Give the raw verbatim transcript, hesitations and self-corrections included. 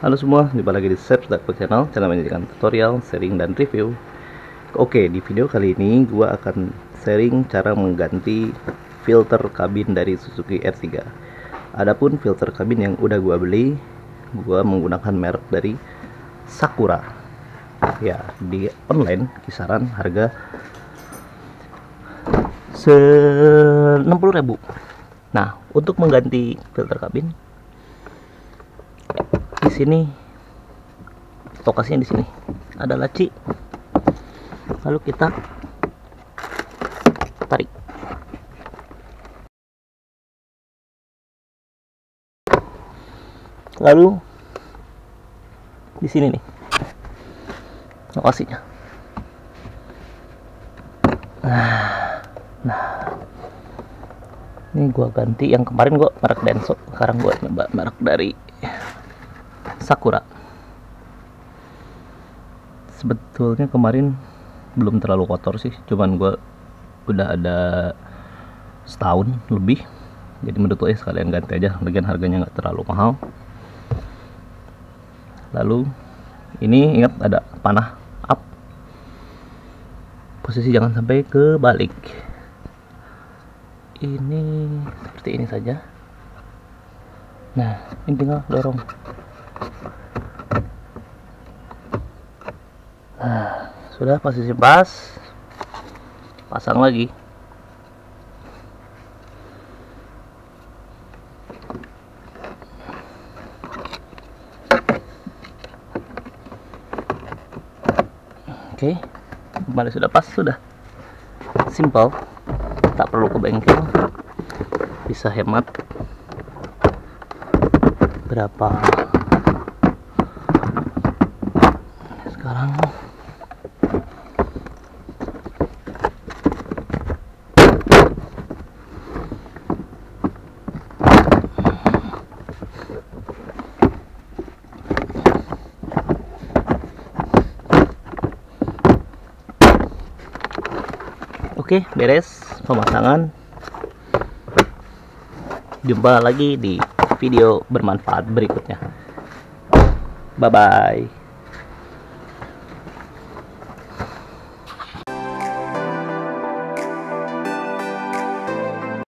Halo semua, jumpa lagi di Search Darko Channel, channel menyajikan tutorial, sharing, dan review. Oke, di video kali ini gua akan sharing cara mengganti filter kabin dari Suzuki R tiga. Adapun filter kabin yang udah gua beli, gua menggunakan merek dari Sakura. Ya, di online kisaran harga enam puluh ribu. Nah, untuk mengganti filter kabin di sini, lokasinya di sini ada laci, lalu kita tarik. Lalu di sini nih lokasinya. Nah, nah ini gua ganti. Yang kemarin gua merek Denso, sekarang gua coba merek dari Sakura. Sebetulnya kemarin belum terlalu kotor sih, cuman gue udah ada setahun lebih, jadi menurut gue sekalian ganti aja, lagian harganya nggak terlalu mahal. Lalu ini ingat ada panah up, posisi jangan sampai kebalik. Ini seperti ini saja. Nah, ini tinggal dorong. Nah, sudah posisi pas, pasang lagi. Oke, kembali sudah pas, sudah simple, tak perlu ke bengkel, bisa hemat berapa sekarang. Oke, beres pemasangan. Jumpa lagi di video bermanfaat berikutnya. Bye bye.